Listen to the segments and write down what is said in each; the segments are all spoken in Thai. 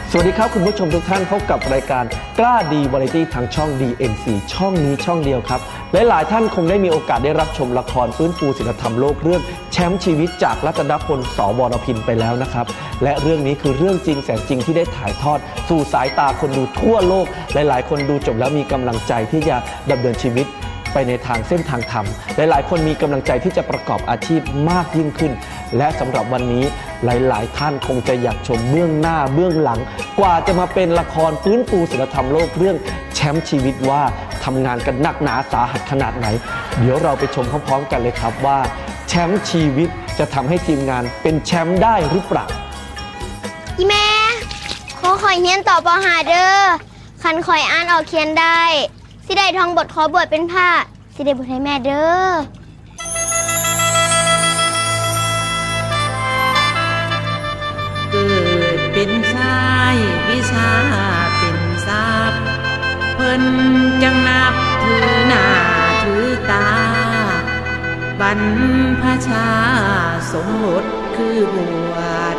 สวัสดีครับคุณผู้ชมทุกท่านพบกับรายการกล้าดีวาไรตี้ทางช่อง DMC ช่องนี้ช่องเดียวครับหลายๆท่านคงได้มีโอกาสได้รับชมละครฟื้นฟูศีลธรรมโลกเรื่องแชมป์ชีวิตจากรัตนพล สวรพินไปแล้วนะครับและเรื่องนี้คือเรื่องจริงแสนจริงที่ได้ถ่ายทอดสู่สายตาคนดูทั่วโลกหลายๆคนดูจบแล้วมีกำลังใจที่จะดำเนินชีวิตไปในทางเส้นทางธรรมหลายๆคนมีกำลังใจที่จะประกอบอาชีพมากยิ่งขึ้นและสำหรับวันนี้หลายๆท่านคงจะอยากชมเบื้องหน้าเบื้องหลังกว่าจะมาเป็นละครฟื้นฟูศีลธรรมโลกเรื่องแชมป์ชีวิตว่าทำงานกันหนักหนาสาหัสขนาดไหนเดี๋ยวเราไปชมพร้อมๆกันเลยครับว่าแชมป์ชีวิตจะทำให้ทีมงานเป็นแชมป์ได้หรือเปล่าอีแม่ขอเฮียนต่อปหาเด้อคันคอยอ่านออกเขียนได้สิได้ท่องบทขอบวชเป็นผ้าสิได้บทให้แม่เด้อเกิดเป็นชายวิชาเป็นทรัพย์เพิ่นจังนับถือหน้าถือตาบรรพชาสมรสคือบวช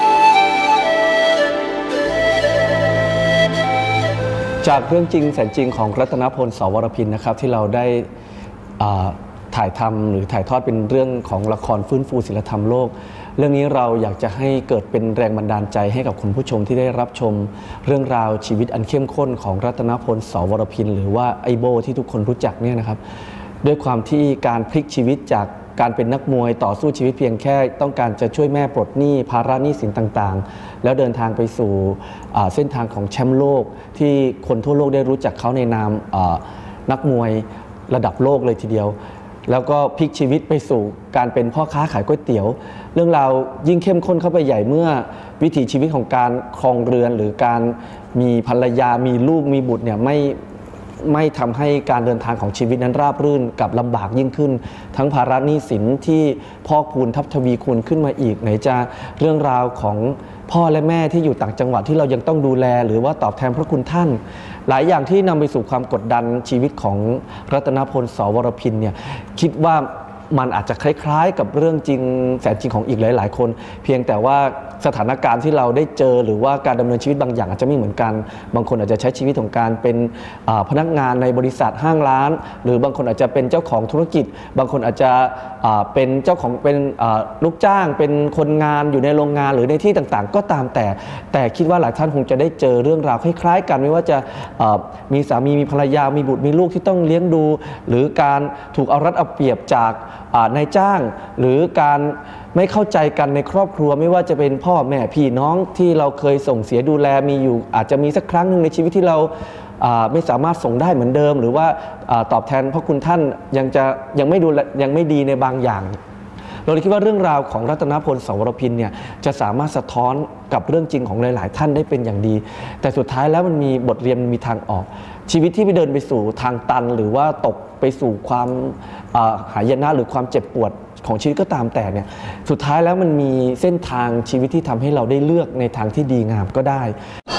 จากเรื่องจริงแสนจริงของรัตนพล สวรพินนะครับที่เราได้ถ่ายทำหรือถ่ายทอดเป็นเรื่องของละครฟื้นฟูศีลธรรมโลกเรื่องนี้เราอยากจะให้เกิดเป็นแรงบันดาลใจให้กับคุณผู้ชมที่ได้รับชมเรื่องราวชีวิตอันเข้มข้นของรัตนพล สวรพินหรือว่าไอโบที่ทุกคนรู้จักเนี่ยนะครับด้วยความที่การพลิกชีวิตจากการเป็นนักมวยต่อสู้ชีวิตเพียงแค่ต้องการจะช่วยแม่ปลดหนี้ภาระหนี้สินต่างๆแล้วเดินทางไปสู่เส้นทางของแชมป์โลกที่คนทั่วโลกได้รู้จักเขาในนามนักมวยระดับโลกเลยทีเดียวแล้วก็พลิกชีวิตไปสู่การเป็นพ่อค้าขายก๋วยเตี๋ยวเรื่องราวยิ่งเข้มข้นเข้าไปใหญ่เมื่อวิถีชีวิตของการครองเรือนหรือการมีภรรยามีลูกมีบุตรเนี่ยไม่ทำให้การเดินทางของชีวิตนั้นราบรื่นกับลำบากยิ่งขึ้นทั้งภาระหนี้สินที่พอกพูนทับทวีคูณขึ้นมาอีกไหนจะเรื่องราวของพ่อและแม่ที่อยู่ต่างจังหวัดที่เรายังต้องดูแลหรือว่าตอบแทนพระคุณท่านหลายอย่างที่นำไปสู่ความกดดันชีวิตของรัตนพล สวรพินเนี่ยคิดว่ามันอาจจะคล้ายๆกับเรื่องจริงแสนจริงของอีกหลายๆคนเพียงแต่ว่าสถานการณ์ที่เราได้เจอหรือว่าการดำเนินชีวิตบางอย่างอาจจะไม่เหมือนกันบางคนอาจจะใช้ชีวิตของการเป็นพนักงานในบริษัทห้างร้านหรือบางคนอาจจะเป็นเจ้าของธุรกิจบางคนอาจจะเป็นเจ้าของเป็นลูกจ้างเป็นคนงานอยู่ในโรงงานหรือในที่ต่างๆก็ตามแต่คิดว่าหลายท่านคงจะได้เจอเรื่องราวคล้ายๆกันไม่ว่าจะมีสามีมีภรรยามีบุตรมีลูกที่ต้องเลี้ยงดูหรือการถูกเอารัดเอาเปรียบจากนายจ้างหรือการไม่เข้าใจกันในครอบครัวไม่ว่าจะเป็นพ่อแม่พี่น้องที่เราเคยส่งเสียดูแลมีอยู่อาจจะมีสักครั้งหนึ่งในชีวิตที่เราไม่สามารถส่งได้เหมือนเดิมหรือว่าตอบแทนพระคุณท่านยังไม่ดีในบางอย่างเราเลยคิดว่าเรื่องราวของรัตนพล สวรพินเนี่ยจะสามารถสะท้อนกับเรื่องจริงของหลายๆท่านได้เป็นอย่างดีแต่สุดท้ายแล้วมันมีบทเรียนมีทางออกชีวิตที่ไปเดินไปสู่ทางตันหรือว่าตกไปสู่ความหายนะหรือความเจ็บปวดของชีวิตก็ตามแต่เนี่ยสุดท้ายแล้วมันมีเส้นทางชีวิตที่ทำให้เราได้เลือกในทางที่ดีงามก็ได้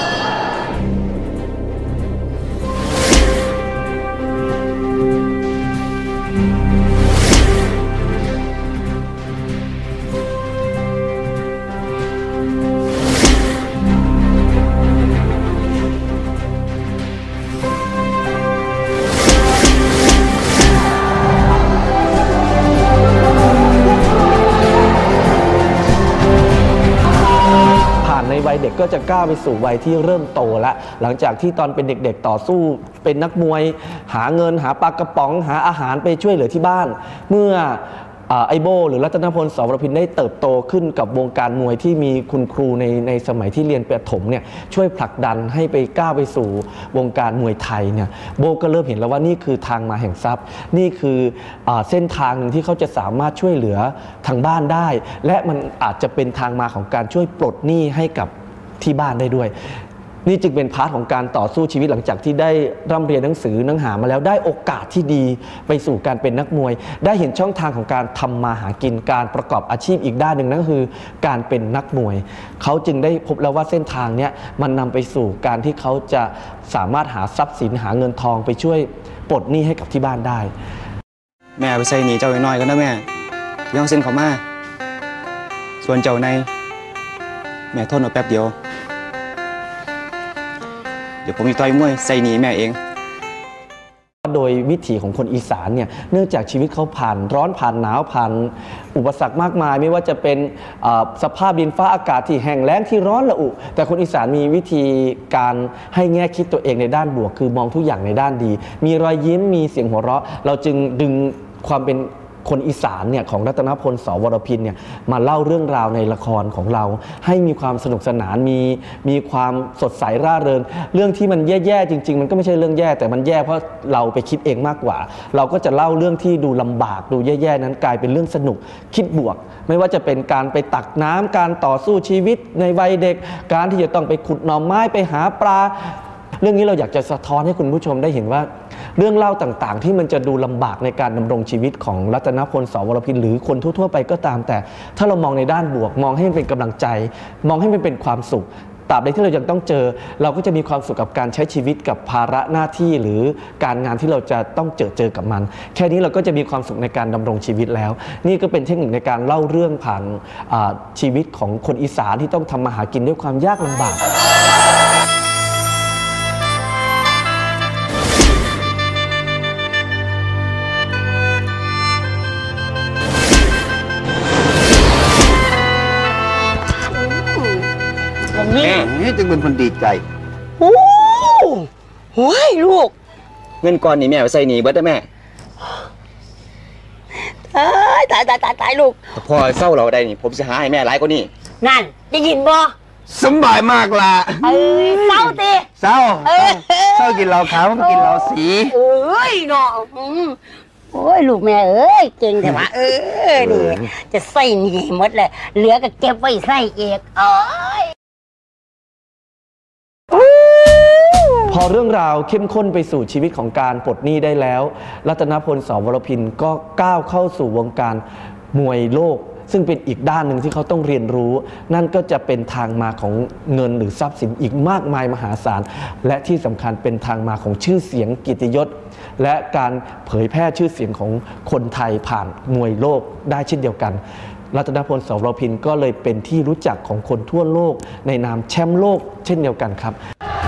ในวัยเด็กก็จะก้าวไปสู่วัยที่เริ่มโตแล้วหลังจากที่ตอนเป็นเด็กๆต่อสู้เป็นนักมวยหาเงินหาปลากระป๋องหาอาหารไปช่วยเหลือที่บ้านเมื่อไอโบหรือรัตนพล สวรพินได้เติบโตขึ้นกับวงการมวยที่มีคุณครูในสมัยที่เรียนประถมเนี่ยช่วยผลักดันให้ไปก้าวไปสู่วงการมวยไทยเนี่ยโบก็เริ่มเห็นแล้วว่านี่คือทางมาแห่งทรัพย์นี่คือเส้นทางหนึ่งที่เขาจะสามารถช่วยเหลือทางบ้านได้และมันอาจจะเป็นทางมาของการช่วยปลดหนี้ให้กับที่บ้านได้ด้วยนี่จึงเป็นพาร์ทของการต่อสู้ชีวิตหลังจากที่ได้ร่ำเรียนหนังสือหนังหามาแล้วได้โอกาสที่ดีไปสู่การเป็นนักมวยได้เห็นช่องทางของการทำมาหากินการประกอบอาชีพอีกด้านหนึ่งนั่นคือการเป็นนักมวยเขาจึงได้พบแล้วว่าเส้นทางนี้มันนำไปสู่การที่เขาจะสามารถหาทรัพย์สินหาเงินทองไปช่วยปลดหนี้ให้กับที่บ้านได้แม่ไปใส่หนีเจ้าน้อยกันนะแม่ย่องเส้นเขามาส่วนเจ้าในแม่ทนเอาแป๊บเดียวเดี๋ยวผมจะต่อยมวยใส่หนีแม่เองโดยวิถีของคนอีสานเนี่ยเนื่องจากชีวิตเขาผ่านร้อนผ่านหนาวผ่านอุปสรรคมากมายไม่ว่าจะเป็นสภาพดินฟ้าอากาศที่แห้งแล้งที่ร้อนระอุแต่คนอีสานมีวิธีการให้แง่คิดตัวเองในด้านบวกคือมองทุกอย่างในด้านดีมีรอยยิ้มมีเสียงหัวเราะเราจึงดึงความเป็นคนอีสานเนี่ยของรัตนพล สวรพินเนี่ยมาเล่าเรื่องราวในละครของเราให้มีความสนุกสนานมีความสดใสร่าเริงเรื่องที่มันแย่ๆจริงๆมันก็ไม่ใช่เรื่องแย่แต่มันแย่เพราะเราไปคิดเองมากกว่าเราก็จะเล่าเรื่องที่ดูลำบากดูแย่ๆนั้นกลายเป็นเรื่องสนุกคิดบวกไม่ว่าจะเป็นการไปตักน้ำการต่อสู้ชีวิตในวัยเด็กการที่จะต้องไปขุดหน่อไม้ไปหาปลาเรื่องนี้เราอยากจะสะท้อนให้คุณผู้ชมได้เห็นว่าเรื่องเล่าต่างๆที่มันจะดูลำบากในการดำรงชีวิตของรัตนพล สวรพินหรือคนทั่วๆไปก็ตามแต่ถ้าเรามองในด้านบวกมองให้มันเป็นกำลังใจมองให้มันเป็นความสุขตราบใดที่เรายังต้องเจอเราก็จะมีความสุขกับการใช้ชีวิตกับภาระหน้าที่หรือการงานที่เราจะต้องเจอกับมันแค่นี้เราก็จะมีความสุขในการดำรงชีวิตแล้วนี่ก็เป็นเทคนิคในการเล่าเรื่องผ่านชีวิตของคนอีสานที่ต้องทำมาหากินด้วยความยากลำบากแม่จึงเป็นคนดีใจโอ้โหลูกเงินก้อนนี่แม่ไปใส่หนีเบิดได้แม่ตายลูกพอเศร้าเราได้นี่ผมจะหาให้แม่หลายกว่านี้นั่นได้ยินบ่สบายมากล่ะเศร้าติเศร้ากินเหล้าขาวกินเหล้าสีเอ้ยเนาะโอ้ยลูกแม่เอ้ยเก่งแต่ว่านี่จะใส่หนีหมดเลยเหลือก็เก็บไว้ใส่เอกเอ้ยพอเรื่องราวเข้มข้นไปสู่ชีวิตของการปลดหนี้ได้แล้วรัตนพล สวรพินก็ก้าวเข้าสู่วงการมวยโลกซึ่งเป็นอีกด้านหนึ่งที่เขาต้องเรียนรู้นั่นก็จะเป็นทางมาของเงินหรือทรัพย์สินอีกมากมายมหาศาลและที่สำคัญเป็นทางมาของชื่อเสียงเกียรติยศและการเผยแพร่ชื่อเสียงของคนไทยผ่านมวยโลกได้เช่นเดียวกันรัตนพล สวรพินก็เลยเป็นที่รู้จักของคนทั่วโลกในนามแชมป์โลกเช่นเดียวกันครับ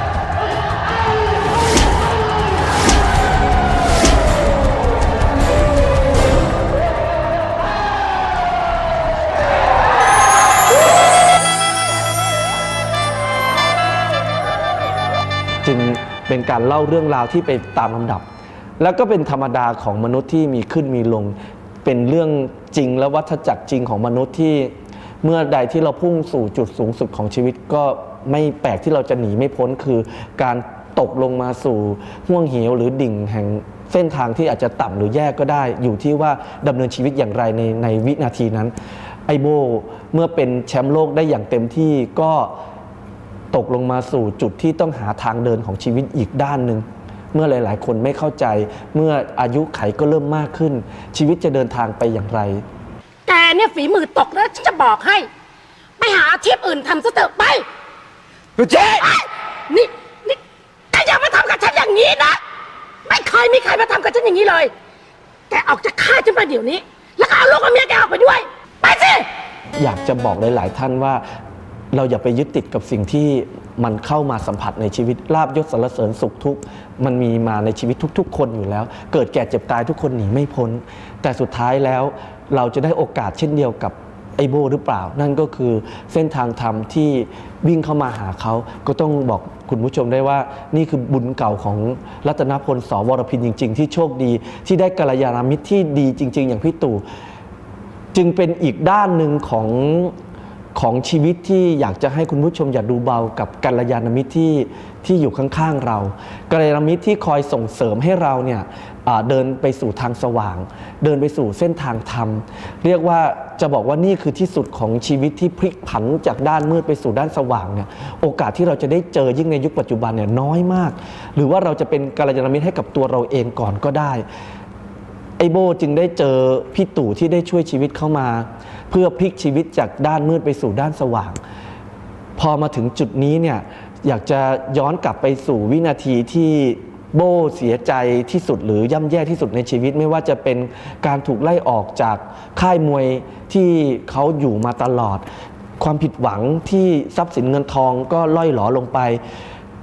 จึงเป็นการเล่าเรื่องราวที่ไปตามลำดับแล้วก็เป็นธรรมดาของมนุษย์ที่มีขึ้นมีลงเป็นเรื่องจริงและวัฏจักรจริงของมนุษย์ที่เมื่อใดที่เราพุ่งสู่จุดสูงสุดของชีวิตก็ไม่แปลกที่เราจะหนีไม่พ้นคือการตกลงมาสู่ห้วงเหวหรือดิ่งแห่งเส้นทางที่อาจจะต่ำหรือแย่ก็ได้อยู่ที่ว่าดำเนินชีวิตอย่างไรในวินาทีนั้นไอโบเมื่อเป็นแชมป์โลกได้อย่างเต็มที่ก็ตกลงมาสู่จุดที่ต้องหาทางเดินของชีวิตอีกด้านหนึ่งเมื่อหลายๆคนไม่เข้าใจเมื่ออายุไขก็เริ่มมากขึ้นชีวิตจะเดินทางไปอย่างไรแกเนี่ยฝีมือตกแล้วฉันจะบอกให้ไปหาอาชีพอื่นทำซะเถอะไปเจ๊นี่แกอย่ามาทำกับฉันอย่างนี้นะไม่เคยมีใครมาทำกับฉันอย่างนี้เลยแกออกจากค่ายฉันไปเดี๋ยวนี้แล้วก็เอาลูกกับเมียแกออกไปด้วยไปสิอยากจะบอกหลายๆท่านว่าเราอย่าไปยึดติดกับสิ่งที่มันเข้ามาสัมผัสในชีวิตลาภยศสรรเสริญสุขทุกข์มันมีมาในชีวิตทุกๆคนอยู่แล้วเกิดแก่เจ็บตายทุกคนหนีไม่พ้นแต่สุดท้ายแล้วเราจะได้โอกาสเช่นเดียวกับไอโบหรือเปล่านั่นก็คือเส้นทางธรรมที่วิ่งเข้ามาหาเขาก็ต้องบอกคุณผู้ชมได้ว่านี่คือบุญเก่าของรัตนพล สวรพินจริงๆที่โชคดีที่ได้กัลยาณมิตรที่ดีจริงๆอย่างพี่ตู่จึงเป็นอีกด้านหนึ่งของชีวิตที่อยากจะให้คุณผู้ชมอย่าดูเบากับกัลยาณมิตรที่อยู่ข้างๆเรากัลยาณมิตรที่คอยส่งเสริมให้เราเนี่ยเดินไปสู่ทางสว่างเดินไปสู่เส้นทางธรรมเรียกว่าจะบอกว่านี่คือที่สุดของชีวิตที่พลิกผันจากด้านมืดไปสู่ด้านสว่างเนี่ยโอกาสที่เราจะได้เจอยิ่งในยุคปัจจุบันเนี่ยน้อยมากหรือว่าเราจะเป็นกัลยาณมิตรให้กับตัวเราเองก่อนก็ได้ไอโบจึงได้เจอพี่ตู่ที่ได้ช่วยชีวิตเข้ามาเพื่อพลิกชีวิตจากด้านมืดไปสู่ด้านสว่างพอมาถึงจุดนี้เนี่ยอยากจะย้อนกลับไปสู่วินาทีที่โบเสียใจที่สุดหรือย่ำแย่ที่สุดในชีวิตไม่ว่าจะเป็นการถูกไล่ออกจากค่ายมวยที่เขาอยู่มาตลอดความผิดหวังที่ทรัพย์สินเงินทองก็ล่อยหลอลงไป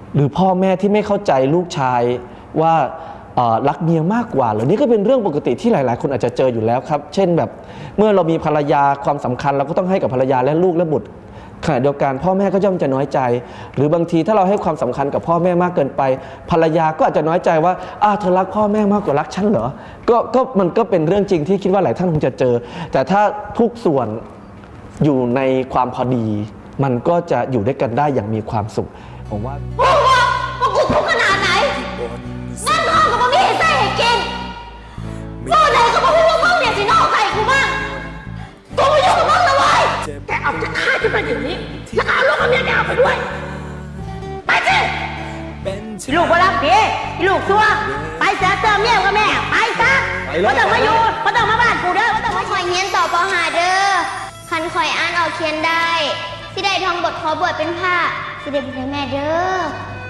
หรือพ่อแม่ที่ไม่เข้าใจลูกชายว่ารักเมียมากกว่าเหรือนี่ก็เป็นเรื่องปกติที่หลายๆคนอาจจะเจออยู่แล้วครับเช่นแบบเมื่อเรามีภรรยาความสำคัญเราก็ต้องให้กับภรรยาและลูกและบุตรขณะเดียวกันพ่อแม่ก็ย่อมจะน้อยใจหรือบางทีถ้าเราให้ความสำคัญกับพ่อแม่มากเกินไปภรรยาก็อาจจะน้อยใจว่าเธอรักพ่อแม่มากกว่ารักฉันเหรอก็มันก็เป็นเรื่องจริงที่คิดว่าหลายท่านคงจะเจอแต่ถ้าทุกส่วนอยู่ในความพอดีมันก็จะอยู่ด้วยกันได้อย่างมีความสุขผมว่าว่ากูทุกข์ขนาดไหนนั่นน้องก็มาไม่เห็นใส่ให้กินเมื่อไหร่ก็มาพูดว่ามึงเนี่ยสินอกใส่กูบ้างกูไม่อยู่กับมึงนะเว้ยแกออกจากค่ายฉันมาเดี๋ยวนี้แล้วก็เอาลูกกับเมียแกออกไปด้วยไปสิลูกบ่รักพี่ลูกซัวไปเสียเติมเมียกับแม่ไปซะบ่ต้องมาอยู่บ่ต้องมาบ้านกูเด้อบ่ต้องมาข่อยเฮียนต่อปหาเด้อคันข่อยอ่านออกเขียนได้สิได้ท่องบทขอบวชเป็นพระสิได้บุญให้แม่เด้อ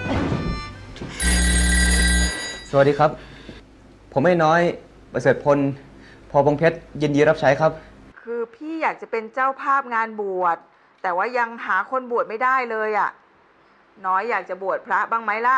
สวัสดีครับ ผมไม่น้อยประเสริฐพลพอพงเพชรยินดีรับใช้ครับคือพี่อยากจะเป็นเจ้าภาพงานบวชแต่ว่ายังหาคนบวชไม่ได้เลยอ่ะน้อยอยากจะบวชพระบ้างไหมล่ะ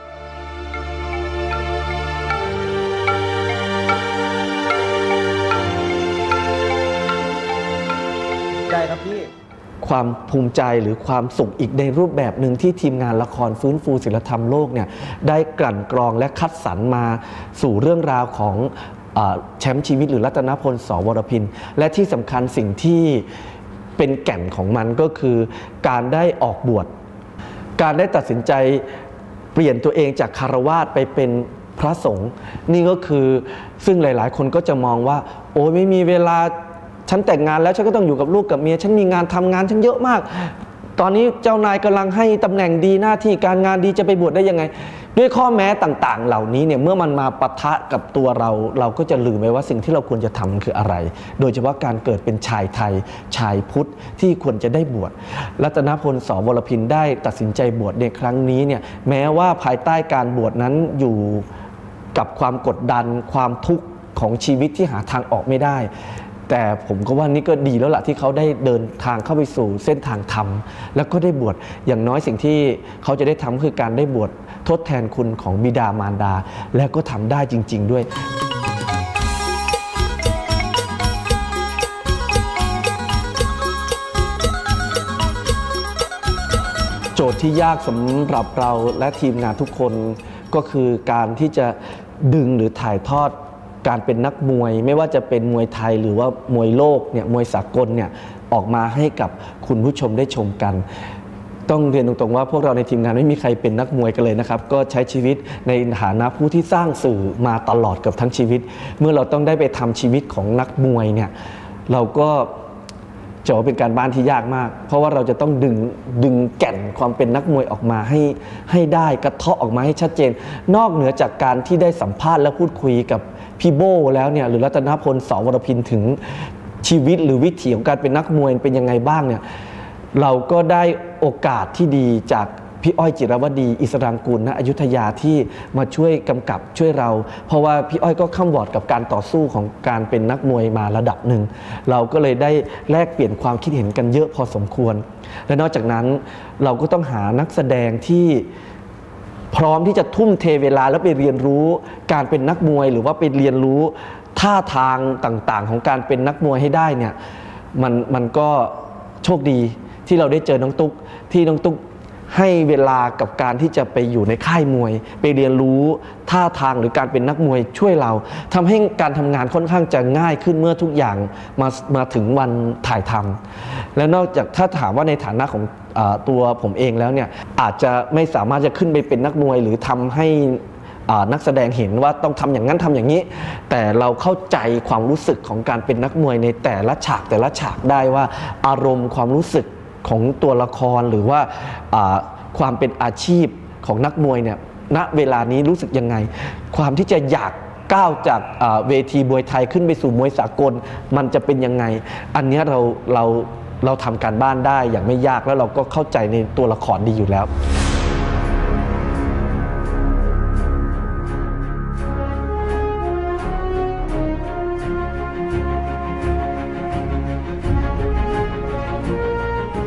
ได้ครับพี่ความภูมิใจหรือความสุขอีกในรูปแบบหนึ่งที่ทีมงานละครฟื้นฟูศิลธรรมโลกเนี่ยได้กลั่นกรองและคัดสรรมาสู่เรื่องราวของแชมป์ชีวิตหรือรัตนพล สวรพินและที่สำคัญสิ่งที่เป็นแก่นของมันก็คือการได้ออกบวชการได้ตัดสินใจเปลี่ยนตัวเองจากคฤหัสถ์ไปเป็นพระสงฆ์นี่ก็คือซึ่งหลายๆคนก็จะมองว่าโอ้ยไม่มีเวลาฉันแต่งงานแล้วฉันก็ต้องอยู่กับลูกกับเมียฉันมีงานทำงานฉันเยอะมากตอนนี้เจ้านายกำลังให้ตำแหน่งดีหน้าที่การงานดีจะไปบวชได้ยังไงด้วยข้อแม้ต่างๆเหล่านี้เนี่ยเมื่อมันมาปะทะกับตัวเราก็จะลืมไปว่าสิ่งที่เราควรจะทำคืออะไร โดยเฉพาะการเกิดเป็นชายไทยชายพุทธที่ควรจะได้บวชรัตนพล สวรพินได้ตัดสินใจบวชในครั้งนี้เนี่ยแม้ว่าภายใต้การบวชนั้นอยู่กับความกดดันความทุกข์ของชีวิตที่หาทางออกไม่ได้แต่ผมก็ว่านี่ก็ดีแล้วล่ะที่เขาได้เดินทางเข้าไปสู่เส้นทางธรรมแล้วก็ได้บวชอย่างน้อยสิ่งที่เขาจะได้ทำคือการได้บวชทดแทนคุณของบิดามารดาและก็ทำได้จริงๆด้วยโจทย์ที่ยากสำหรับเราและทีมงานทุกคนก็คือการที่จะดึงหรือถ่ายทอดการเป็นนักมวยไม่ว่าจะเป็นมวยไทยหรือว่ามวยโลกเนี่ยมวยสากลเนี่ยออกมาให้กับคุณผู้ชมได้ชมกันต้องเรียนตรงๆว่าพวกเราในทีมงานไม่มีใครเป็นนักมวยกันเลยนะครับก็ใช้ชีวิตในฐานะผู้ที่สร้างสื่อมาตลอดกับทั้งชีวิตเมื่อเราต้องได้ไปทำชีวิตของนักมวยเนี่ยเราก็จะว่าเป็นการบ้านที่ยากมากเพราะว่าเราจะต้องดึงแก่นความเป็นนักมวยออกมาให้ได้กระเทาะออกมาให้ชัดเจนนอกเหนือจากการที่ได้สัมภาษณ์และพูดคุยกับพี่โบแล้วเนี่ยหรือรัตนพล สวรพินถึงชีวิตหรือวิถีของการเป็นนักมวยเป็นยังไงบ้างเนี่ยเราก็ได้โอกาสที่ดีจากพี่อ้อยจิรวดีอิสรางกูลณอยุธยาที่มาช่วยกำกับช่วยเราเพราะว่าพี่อ้อยก็ข้ามวอร์ดกับการต่อสู้ของการเป็นนักมวยมาระดับหนึ่งเราก็เลยได้แลกเปลี่ยนความคิดเห็นกันเยอะพอสมควรและนอกจากนั้นเราก็ต้องหานักแสดงที่พร้อมที่จะทุ่มเทเวลาแล้วไปเรียนรู้การเป็นนักมวยหรือว่าไปเรียนรู้ท่าทางต่างๆของการเป็นนักมวยให้ได้เนี่ยมันก็โชคดีที่เราได้เจอน้องตุ๊กที่น้องตุ๊กให้เวลากับการที่จะไปอยู่ในค่ายมวยไปเรียนรู้ท่าทางหรือการเป็นนักมวยช่วยเราทำให้การทำงานค่อนข้างจะง่ายขึ้นเมื่อทุกอย่างมาถึงวันถ่ายทำและนอกจากถ้าถามว่าในฐานะของตัวผมเองแล้วเนี่ยอาจจะไม่สามารถจะขึ้นไปเป็นนักมวยหรือทำให้นักแสดงเห็นว่าต้องทำอย่างนั้นทำอย่างนี้แต่เราเข้าใจความรู้สึกของการเป็นนักมวยในแต่ละฉากได้ว่าอารมณ์ความรู้สึกของตัวละครหรือว่าความเป็นอาชีพของนักมวยเนี่ยณเวลานี้รู้สึกยังไงความที่จะอยากก้าวจากเวทีมวยไทยขึ้นไปสู่มวยสากลมันจะเป็นยังไงอันนี้เราทำการบ้านได้อย่างไม่ยากแล้วเราก็เข้าใจในตัวละครดีอยู่แล้ว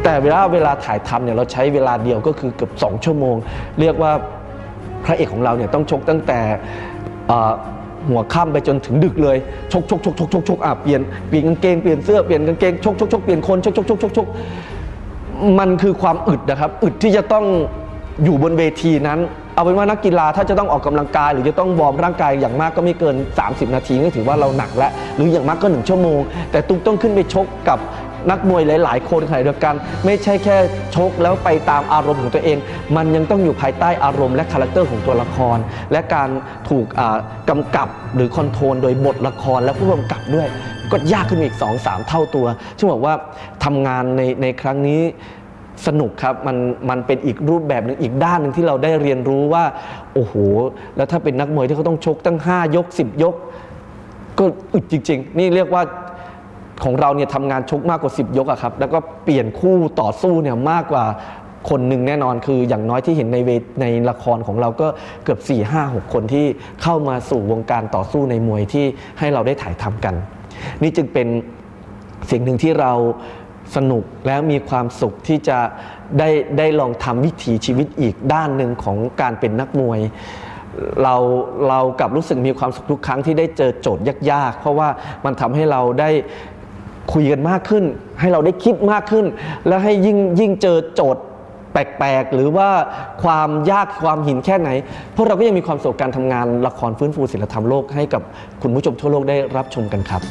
แต่เวลาถ่ายทำเนี่ยเราใช้เวลาเดียวก็คือเกือบ2 ชั่วโมงเรียกว่าพระเอกของเราเนี่ยต้องชกตั้งแต่หัวค่ำไปจนถึงดึกเลยชกเปลี่ยนกางเกงเปลี่ยนเสื้อเปลี่ยนกางเกงชกเปลี่ยนคนชกมันคือความอึดนะครับอึดที่จะต้องอยู่บนเวทีนั้นเอาเป็นว่านักกีฬาถ้าจะต้องออกกำลังกายหรือจะต้องวอร์มร่างกายอย่างมากก็ไม่เกิน30 นาทีก็ถือว่าเราหนักแล้วหรืออย่างมากก็1 ชั่วโมงแต่ตุ๊กต้องขึ้นไปชกกับนักมวยหลายๆคนขณะเดียวกันไม่ใช่แค่ชกแล้วไปตามอารมณ์ของตัวเองมันยังต้องอยู่ภายใต้อารมณ์และคาแรคเตอร์ของตัวละครและการถูกกำกับหรือคอนโทรลโดยบทละครและผู้กำกับด้วยก็ยากขึ้นอีก 2-3 เท่าตัวซึ่งบอกว่าทำงานในครั้งนี้สนุกครับมันเป็นอีกรูปแบบหนึ่งอีกด้านหนึ่งที่เราได้เรียนรู้ว่าโอ้โหแล้วถ้าเป็นนักมวยที่เขาต้องชกตั้ง5 ยก 10 ยกก็อึดจริงๆนี่เรียกว่าของเราเนี่ยทำงานชกมากกว่า10 ยกอะครับแล้วก็เปลี่ยนคู่ต่อสู้เนี่ยมากกว่าคนหนึ่งแน่นอนคืออย่างน้อยที่เห็นในละครของเราก็เกือบ4-5-6 คนที่เข้ามาสู่วงการต่อสู้ในมวยที่ให้เราได้ถ่ายทำกันนี่จึงเป็นสิ่งหนึ่งที่เราสนุกและมีความสุขที่จะได้ลองทำวิถีชีวิตอีกด้านหนึ่งของการเป็นนักมวยเรากลับรู้สึกมีความสุขทุกครั้งที่ได้เจอโจทย์ยากๆเพราะว่ามันทำให้เราได้คุยกันมากขึ้นให้เราได้คิดมากขึ้นและให้ยิ่งเจอโจทย์แปลกๆหรือว่าความยากความหินแค่ไหนพวกเราก็ยังมีความสุขการทำงานละครฟื้นฟูศิลธรรมโลกให้กับคุณผู้ชมทั่วโลกได้รับชมกันครับ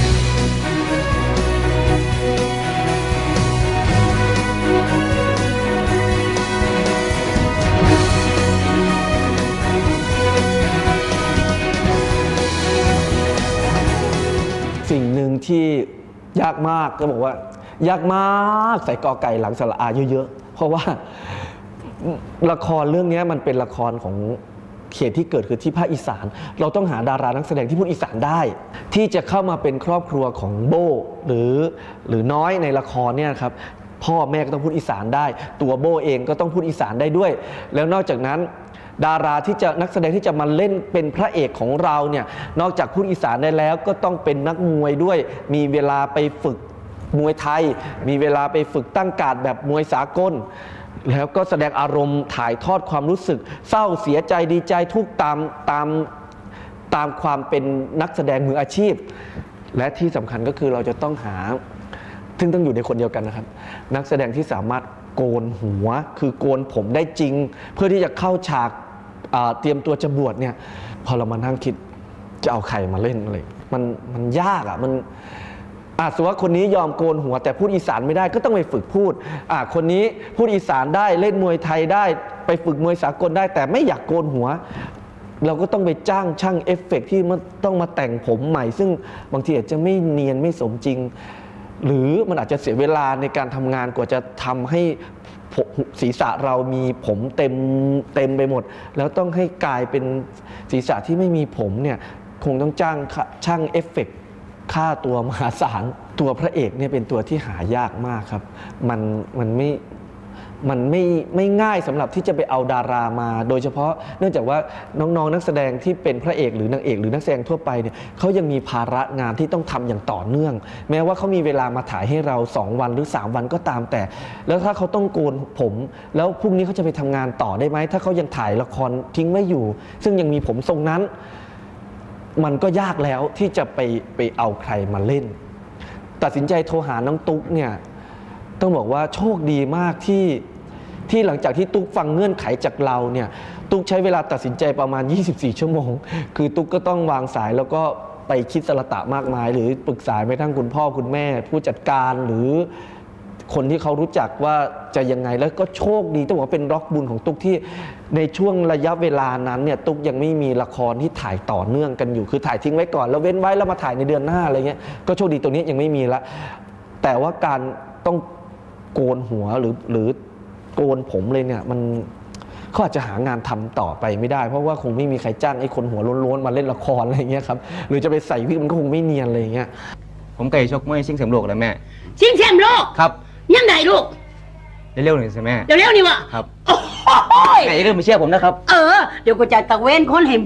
สิ่งหนึ่งที่ยากมากจะบอกว่ายากมากใส่กอไก่หลังสระอาเยอะๆเพราะว่าละครเรื่องนี้มันเป็นละครของเขตที่เกิดคือที่ภาคอีสานเราต้องหาดารานักแสดงที่พูดอีสานได้ที่จะเข้ามาเป็นครอบครัวของโบ้หรือน้อยในละครเนี่ยครับพ่อแม่ก็ต้องพูดอีสานได้ตัวโบ้เองก็ต้องพูดอีสานได้ด้วยแล้วนอกจากนั้นดาราที่จะนักแสดงที่จะมาเล่นเป็นพระเอกของเราเนี่ยนอกจากพูดอีสานได้แล้วก็ต้องเป็นนักมวยด้วยมีเวลาไปฝึกมวยไทยมีเวลาไปฝึกตั้งการ์ดแบบมวยสากลแล้วก็แสดงอารมณ์ถ่ายทอดความรู้สึกเศร้าเสียใจดีใจทุกตามความเป็นนักแสดงมืออาชีพและที่สำคัญก็คือเราจะต้องหาซึ่งต้องอยู่ในคนเดียวกันนะครับนักแสดงที่สามารถโกนหัวคือโกนผมได้จริงเพื่อที่จะเข้าฉากเตรียมตัวจะบวชเนี่ยพอเรามานั่งคิดจะเอาใครมาเล่นอะไรมันยากอ่ะมันสมมติว่าคนนี้ยอมโกนหัวแต่พูดอีสานไม่ได้ก็ต้องไปฝึกพูดคนนี้พูดอีสานได้เล่นมวยไทยได้ไปฝึกมวยสากลได้แต่ไม่อยากโกนหัวเราก็ต้องไปจ้างช่างเอฟเฟกต์ที่ต้องมาแต่งผมใหม่ซึ่งบางทีอาจจะไม่เนียนไม่สมจริงหรือมันอาจจะเสียเวลาในการทำงานกว่าจะทำให้ศีรษะเรามีผมเต็มไปหมดแล้วต้องให้กลายเป็นศีรษะที่ไม่มีผมเนี่ยคงต้องจ้างช่างเอฟเฟกต์ค่าตัวมหาศาลตัวพระเอกเนี่ยเป็นตัวที่หายากมากครับมันไม่ง่ายสำหรับที่จะไปเอาดารามาโดยเฉพาะเนื่องจากว่าน้องๆนักแสดงที่เป็นพระเอกหรือนางเอกหรือนักแสดงทั่วไปเนี่ยเขายังมีภาระงานที่ต้องทำอย่างต่อเนื่องแม้ว่าเขามีเวลามาถ่ายให้เรา2 วันหรือ3 วันก็ตามแต่แล้วถ้าเขาต้องโกนผมแล้วพรุ่งนี้เขาจะไปทำงานต่อได้ไหมถ้าเขายังถ่ายละครทิ้งไว้อยู่ซึ่งยังมีผมทรงนั้นมันก็ยากแล้วที่จะไปเอาใครมาเล่นตัดสินใจโทรหาน้องตุ๊กเนี่ยต้องบอกว่าโชคดีมากที่หลังจากที่ตุ๊กฟังเงื่อนไขจากเราเนี่ยตุ๊กใช้เวลาตัดสินใจประมาณ24 ชั่วโมงคือตุ๊กก็ต้องวางสายแล้วก็ไปคิดสละตะมากมายหรือปรึกษาไปทั้งคุณพ่อคุณแม่ผู้จัดการหรือคนที่เขารู้จักว่าจะยังไงแล้วก็โชคดีต้องบอกว่าเป็นร็อกบุญของตุ๊กที่ในช่วงระยะเวลานั้นเนี่ยตุ๊กยังไม่มีละครที่ถ่ายต่อเนื่องกันอยู่คือถ่ายทิ้งไว้ก่อนแล้วเว้นไว้แล้วมาถ่ายในเดือนหน้าอะไรเงี้ยก็โชคดีตรงนี้ยังไม่มีละแต่ว่าการต้องโกนหัวหรือโกนผมเลยเนี่ยมันเขาอาจจะหางานทำต่อไปไม่ได้เพราะว่าคงไม่มีใครจ้างไอ้คนหัวโล้นๆมาเล่นละครอะไรเงี้ยครับหรือจะไปใส่วิกมันก็คงไม่เนียนอะไรเงี้ยผมเคยชกมวยชิงแชมป์โลกแล้วแม่ชิงแชมป์โลกครับยังไงลูกเร็วๆหน่อยสิแม่เร็วๆนี่วะครับโอ้ยแม่อย่าลืมมาเชื่อผมนะครับเดี๋ยวกูจะตะเวนคนเห็นบด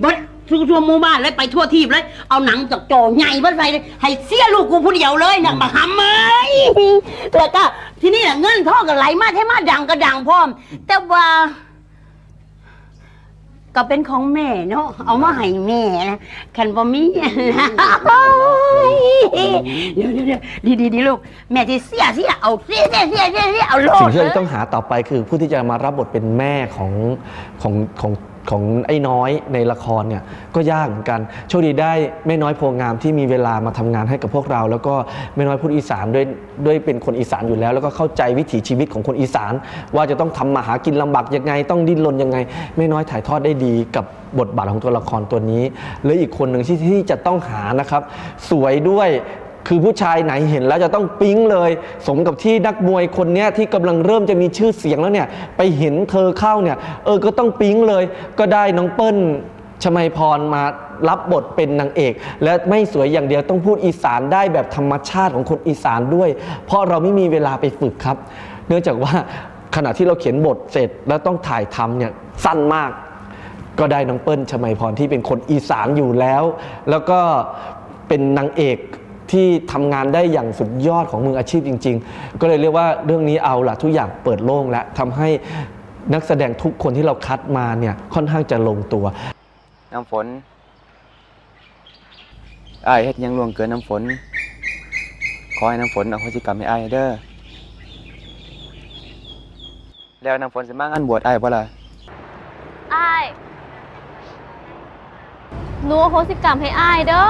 ทั่วหมู่บ้านเลยไปทั่วทีบเลยเอาหนังจากโจใหญ่เบิ้ลไปเลยให้เสียลูกกูผู้เดียวเลยหนักมาหำเลยแล้วก็ที่นี่เงินทองก็ไหลมาให้มาดังก็ดังพร้อมแต่ว่าก็เป็นของแม่เนาะเอามาให้แม่นะคันบ่มีนะเดี๋ยวดีลูกแม่ที่เสียเอาเสียเอาโลดสิ่งที่เราต้องหาต่อไปคือผู้ที่จะมารับบทเป็นแม่ของไอ้น้อยในละครเนี่ยก็ยากเหมือนกันโชคดีได้แม่น้อยโพงามที่มีเวลามาทำงานให้กับพวกเราแล้วก็แม่น้อยพูดอีสานด้วยเป็นคนอีสานอยู่แล้วแล้วก็เข้าใจวิถีชีวิตของคนอีสานว่าจะต้องทำมาหากินลำบากยังไงต้องดิ้นรนยังไงแม่น้อยถ่ายทอดได้ดีกับบทบาทของตัวละครตัวนี้และอีกคนหนึ่งที่จะต้องหานะครับสวยด้วยคือผู้ชายไหนเห็นแล้วจะต้องปิ๊งเลยสมกับที่นักมวยคนนี้ที่กำลังเริ่มจะมีชื่อเสียงแล้วเนี่ยไปเห็นเธอเข้าเนี่ยก็ต้องปิ๊งเลยก็ได้น้องเปิ้ลชมัยพรมารับบทเป็นนางเอกและไม่สวยอย่างเดียวต้องพูดอีสานได้แบบธรรมชาติของคนอีสานด้วยเพราะเราไม่มีเวลาไปฝึกครับเนื่องจากว่าขณะที่เราเขียนบทเสร็จแล้วต้องถ่ายทำเนี่ยสั้นมากก็ได้น้องเปิ้ลชมัยพรที่เป็นคนอีสานอยู่แล้วก็เป็นนางเอกที่ทำงานได้อย่างสุดยอดของมืออาชีพจริงๆก็เลยเรียกว่าเรื่องนี้เอาล่ะทุกอย่างเปิดโล่งและทำให้นักแสดงทุกคนที่เราคัดมาเนี่ยค่อนข้างจะลงตัวน้ำฝนอ้ายเฮ็ดยังล่วงเกินน้ำฝนขอให้น้ำฝนอโหสิกรรมให้อ้ายเด้อแล้วน้ำฝนสิมางานบวชอ้ายบ่ล่ะอ้ายหนูอโหสิกรรมให้อ้ายเด้อ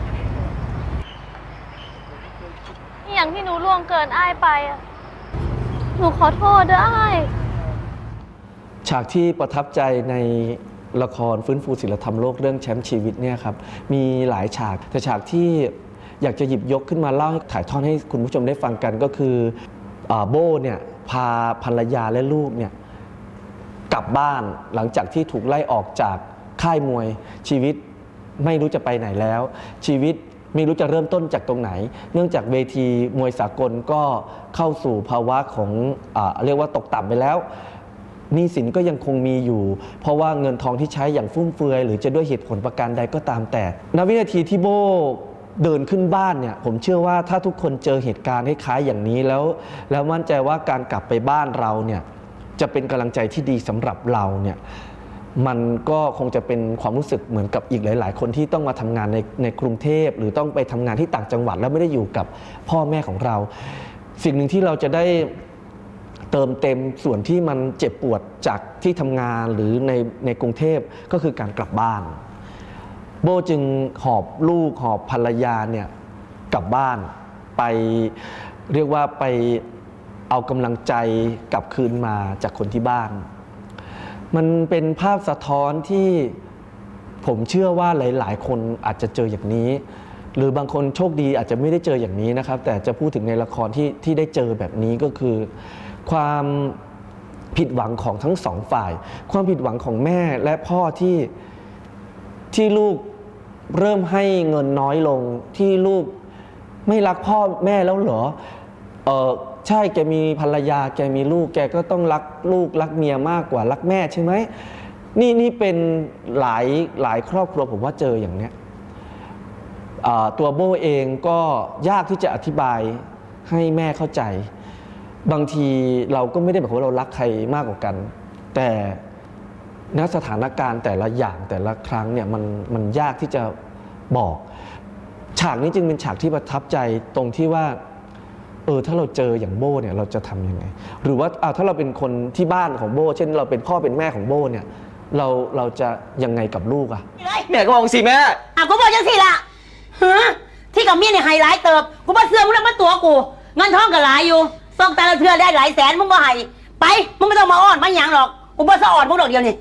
อย่างที่หนูล่วงเกินอ้ายไปหนูขอโทษเด้ออ้ายฉากที่ประทับใจในละครฟื้นฟูศิลธรรมโลกเรื่องแชมป์ชีวิตเนี่ยครับมีหลายฉากแต่ฉากที่อยากจะหยิบยกขึ้นมาเล่าถ่ายทอดให้คุณผู้ชมได้ฟังกันก็คือโบ้เนี่ยพาภรรยาและลูกเนี่ยกลับบ้านหลังจากที่ถูกไล่ออกจากค่ายมวยชีวิตไม่รู้จะไปไหนแล้วชีวิตไม่รู้จะเริ่มต้นจากตรงไหนเนื่องจากเวทีมวยสากลก็เข้าสู่ภาวะของเรียกว่าตกต่ำไปแล้วหนี้สินก็ยังคงมีอยู่เพราะว่าเงินทองที่ใช้อย่างฟุ่มเฟือยหรือจะด้วยเหตุผลประการใดก็ตามแต่ณวินาทีที่โบ้เดินขึ้นบ้านเนี่ยผมเชื่อว่าถ้าทุกคนเจอเหตุการณ์คล้ายๆอย่างนี้แล้วมั่นใจว่าการกลับไปบ้านเราเนี่ยจะเป็นกำลังใจที่ดีสำหรับเราเนี่ยมันก็คงจะเป็นความรู้สึกเหมือนกับอีกหลายๆคนที่ต้องมาทำงานในกรุงเทพหรือต้องไปทำงานที่ต่างจังหวัดแล้วไม่ได้อยู่กับพ่อแม่ของเราสิ่งหนึ่งที่เราจะได้เติมเต็มส่วนที่มันเจ็บปวดจากที่ทำงานหรือในกรุงเทพก็คือการกลับบ้านโบจึงหอบลูกหอบภรรยาเนี่ยกลับบ้านไปเรียกว่าไปเอากำลังใจกลับคืนมาจากคนที่บ้านมันเป็นภาพสะท้อนที่ผมเชื่อว่าหลายๆคนอาจจะเจออย่างนี้หรือบางคนโชคดีอาจจะไม่ได้เจออย่างนี้นะครับแต่จะพูดถึงในละครที่ได้เจอแบบนี้ก็คือความผิดหวังของทั้งสองฝ่ายความผิดหวังของแม่และพ่อที่ลูกเริ่มให้เงินน้อยลงที่ลูกไม่รักพ่อแม่แล้วเหรอใช่แกมีภรรยาแกมีลูกแกก็ต้องรักลูกรักเมียมากกว่ารักแม่ใช่ไหมนี่เป็นหลายครอบครัวผมว่าเจออย่างเนี้ยตัวโบเองก็ยากที่จะอธิบายให้แม่เข้าใจบางทีเราก็ไม่ได้แบบว่าเรารักใครมากกว่ากันแต่ณสถานการณ์แต่ละอย่างแต่ละครั้งเนี่ยมันยากที่จะบอกฉากนี้จึงเป็นฉากที่ประทับใจตรงที่ว่าถ้าเราเจออย่างโบ้เนี่ยเราจะทำยังไงหรือว่าถ้าเราเป็นคนที่บ้านของโบ้เช่นเราเป็นพ่อเป็นแม่ของโบ้เนี่ยเราจะยังไงกับลูกอะแม่ก็บอกสิแม่กูบอกจังสิล่ะที่กับเมียเนี่ยไฮไลท์เติบกูมาเสื่อมมึงแล้วมาตัวกูเงินทองก็หลายอยู่ซองแต่ละเทื่อได้หลายแสนมึงบ่ให้ไปมึงไม่ต้องมาอ้อนมาหยังหรอกกูบ่สะอ่อนมึงดอกเดียวนี่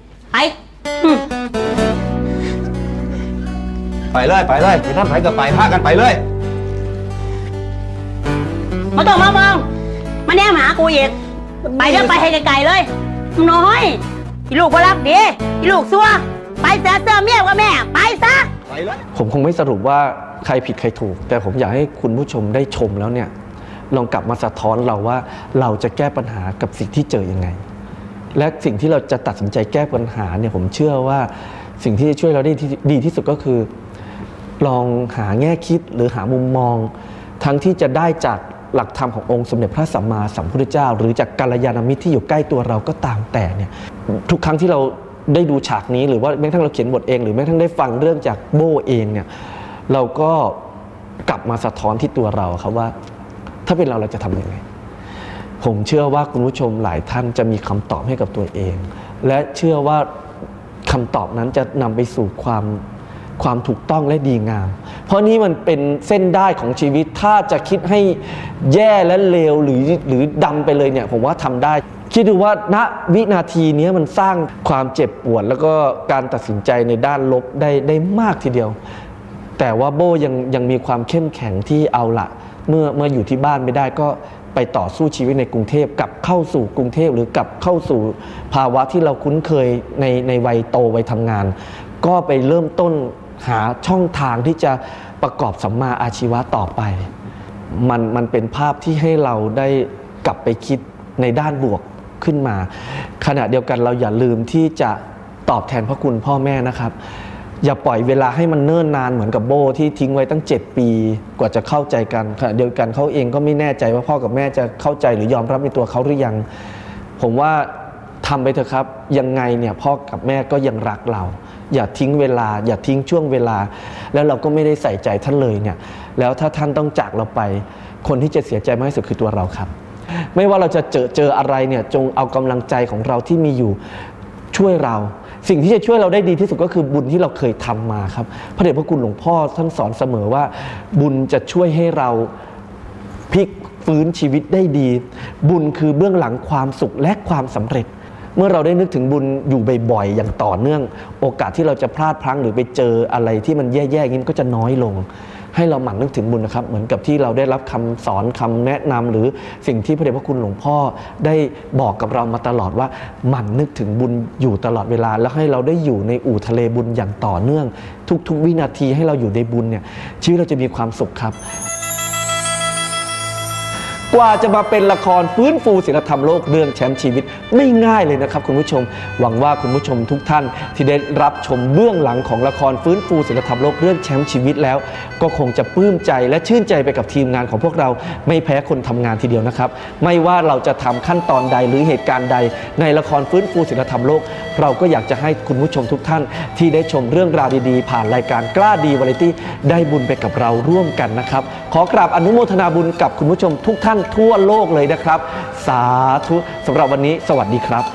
ไปเลยไปนั่นไปกับไปพากันไปเลยมาต้องมองมาแนมหากูอีกไปเด้อไปให้ไกลๆเลยน้อยอีลูกบ่รักดีอีลูกซัวไปเสียเสื้อเมียกับแม่ไปซะผมคงไม่สรุปว่าใครผิดใครถูกแต่ผมอยากให้คุณผู้ชมได้ชมแล้วเนี่ยลองกลับมาสะท้อนเราว่าเราจะแก้ปัญหากับสิ่งที่เจอยังไงและสิ่งที่เราจะตัดสินใจแก้ปัญหาเนี่ยผมเชื่อว่าสิ่งที่ช่วยเราได้ดีที่สุดก็คือลองหาแง่คิดหรือหามุมมองทั้งที่จะได้จากหลักธรรมขององค์สมเด็จพระสัมมาสัมพุทธเจ้าหรือจากกัลยาณมิตรที่อยู่ใกล้ตัวเราก็ตามแต่เนี่ยทุกครั้งที่เราได้ดูฉากนี้หรือว่าแม้กระทั่งเราเขียนบทเองหรือแม้กระทั่งได้ฟังเรื่องจากโบเองเนี่ยเราก็กลับมาสะท้อนที่ตัวเราครับว่าถ้าเป็นเราจะทำยังไงผมเชื่อว่าคุณผู้ชมหลายท่านจะมีคำตอบให้กับตัวเองและเชื่อว่าคำตอบนั้นจะนำไปสู่ความถูกต้องและดีงามเพราะนี้มันเป็นเส้นได้ของชีวิตถ้าจะคิดให้แย่และเลวหรือดำไปเลยเนี่ยผมว่าทำได้คิดดูว่าณวินาทีนี้มันสร้างความเจ็บปวดแล้วก็การตัดสินใจในด้านลบได้มากทีเดียวแต่ว่าโบยังมีความเข้มแข็งที่เอาละเมื่ออยู่ที่บ้านไม่ได้ก็ไปต่อสู้ชีวิตในกรุงเทพกลับเข้าสู่กรุงเทพหรือกลับเข้าสู่ภาวะที่เราคุ้นเคยในวัยโตวัยทำงานก็ไปเริ่มต้นหาช่องทางที่จะประกอบสัมมาอาชีวะต่อไปมันเป็นภาพที่ให้เราได้กลับไปคิดในด้านบวกขึ้นมาขณะเดียวกันเราอย่าลืมที่จะตอบแทนพระคุณพ่อแม่นะครับอย่าปล่อยเวลาให้มันเนิ่นนานเหมือนกับโบที่ทิ้งไว้ตั้ง7 ปีกว่าจะเข้าใจกันขณะเดียวกันเขาเองก็ไม่แน่ใจว่าพ่อกับแม่จะเข้าใจหรือยอมรับในตัวเขาหรือยังผมว่าทำไปเถอะครับยังไงเนี่ยพ่อกับแม่ก็ยังรักเราอย่าทิ้งเวลาอย่าทิ้งช่วงเวลาแล้วเราก็ไม่ได้ใส่ใจท่านเลยเนี่ยแล้วถ้าท่านต้องจากเราไปคนที่จะเสียใจมากที่สุดคือตัวเราครับไม่ว่าเราจะเจออะไรเนี่ยจงเอากำลังใจของเราที่มีอยู่ช่วยเราสิ่งที่จะช่วยเราได้ดีที่สุดก็คือบุญที่เราเคยทำมาครับพระเดชพระคุณหลวงพ่อท่านสอนเสมอว่าบุญจะช่วยให้เราพลิกฟื้นชีวิตได้ดีบุญคือเบื้องหลังความสุขและความสำเร็จเมื่อเราได้นึกถึงบุญอยู่บ่อยๆอย่างต่อเนื่องโอกาสที่เราจะพลาดพลั้งหรือไปเจออะไรที่มันแย่ๆอย่างนี้ก็จะน้อยลงให้เราหมั่นนึกถึงบุญนะครับเหมือนกับที่เราได้รับคำสอนคำแนะนำหรือสิ่งที่พระเดชพระคุณหลวงพ่อได้บอกกับเรามาตลอดว่าหมั่นนึกถึงบุญอยู่ตลอดเวลาแล้วให้เราได้อยู่ในอู่ทะเลบุญอย่างต่อเนื่องทุกๆวินาทีให้เราอยู่ในบุญเนี่ยชีวิตเราจะมีความสุขครับกว่าจะมาเป็นละครฟื้นฟูศีลธรรมโลกเรื่องแชมป์ชีวิตไม่ง่ายเลยนะครับคุณผู้ชมหวังว่าคุณผู้ชมทุกท่านที่ได้รับชมเบื้องหลังของละครฟื้นฟูศีลธรรมโลกเรื่องแชมป์ชีวิตแล้วก็คงจะปลื้มใจและชื่นใจไปกับทีมงานของพวกเราไม่แพ้คนทำงานทีเดียวนะครับไม่ว่าเราจะทำขั้นตอนใดหรือเหตุการณ์ใดในละครฟื้นฟูศีลธรรมโลกเราก็อยากจะให้คุณผู้ชมทุกท่านที่ได้ชมเรื่องราวดีๆผ่านรายการกล้าดีวาไรตี้ได้บุญไปกับเราร่วมกันนะครับขอกราบอนุโมทนาบุญกับคุณผู้ชมทุกท่านทั่วโลกเลยนะครับสาธุสำหรับวันนี้สวัสดีครับ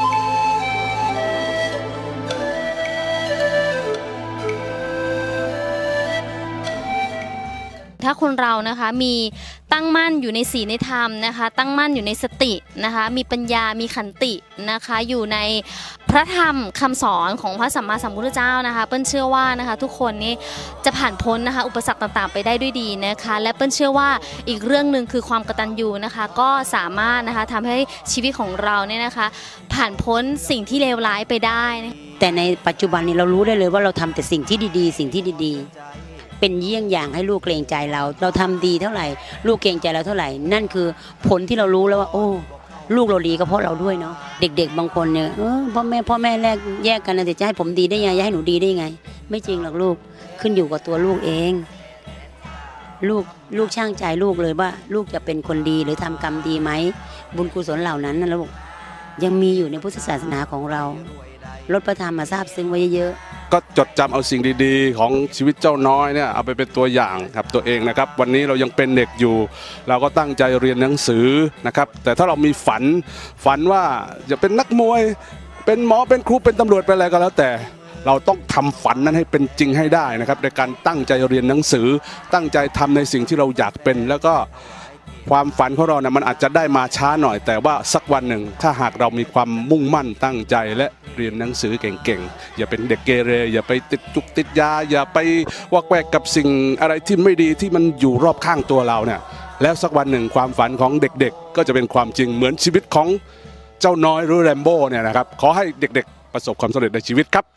ถ้าคนเรานะคะมีตั้งมั่นอยู่ในศีลในธรรมนะคะตั้งมั่นอยู่ในสตินะคะมีปัญญามีขันตินะคะอยู่ในพระธรรมคำสอนของพระสัมมาสัมพุทธเจ้านะคะเปิ้ลเชื่อว่านะคะทุกคนนี้จะผ่านพ้นนะคะอุปสรรคต่างๆไปได้ด้วยดีนะคะและเปิ้ลเชื่อว่าอีกเรื่องหนึ่งคือความกตัญญูนะคะก็สามารถนะคะทำให้ชีวิตของเราเนี่ยนะคะผ่านพ้นสิ่งที่เลวร้ายไปได้นะแต่ในปัจจุบันนี้เรารู้ได้เลยว่าเราทำแต่สิ่งที่ดีๆสิ่งที่ดีๆเป็นเยี่ยงอย่างให้ลูกเกรงใจเราทำดีเท่าไหร่ลูกเกรงใจเราเท่าไหร่นั่นคือผลที่เรารู้แล้วว่าโอ้ลูกเราดีก็เพราะเราด้วยเนาะเด็กๆบางคนเนี่ยพ่อแม่แยกกันนะจะให้ผมดีได้ยังไงจะให้หนูดีได้ยังไงไม่จริงหรอกลูกขึ้นอยู่กับตัวลูกเองลูกช่างใจลูกเลยว่าลูกจะเป็นคนดีหรือทำกรรมดีไหมบุญกุศลเหล่านั้นนะลูกยังมีอยู่ในพุทธศาสนาของเราลดพระธรรมมาทราบซึ้งไว้เยอะก็จดจำเอาสิ่งดีๆของชีวิตเจ้าน้อยเนี่ยเอาไปเป็นตัวอย่างครับตัวเองนะครับวันนี้เรายังเป็นเด็กอยู่เราก็ตั้งใจเรียนหนังสือนะครับแต่ถ้าเรามีฝันว่าจะเป็นนักมวยเป็นหมอเป็นครูเป็นตำรวจเป็นอะไรก็แล้วแต่เราต้องทำฝันนั้นให้เป็นจริงให้ได้นะครับในการตั้งใจเรียนหนังสือตั้งใจทำในสิ่งที่เราอยากเป็นแล้วก็ความฝันของเราเนี่ยมันอาจจะได้มาช้าหน่อยแต่ว่าสักวันหนึ่งถ้าหากเรามีความมุ่งมั่นตั้งใจและเรียนหนังสือเก่งๆอย่าเป็นเด็กเกเรอย่าไปติดจุกติดยาอย่าไปวอกแวกกับสิ่งอะไรที่ไม่ดีที่มันอยู่รอบข้างตัวเราเนี่ยแล้วสักวันหนึ่งความฝันของเด็กๆก็จะเป็นความจริงเหมือนชีวิตของเจ้าน้อยหรือแรมโบ้เนี่ยนะครับขอให้เด็กๆประสบความสำเร็จในชีวิตครับ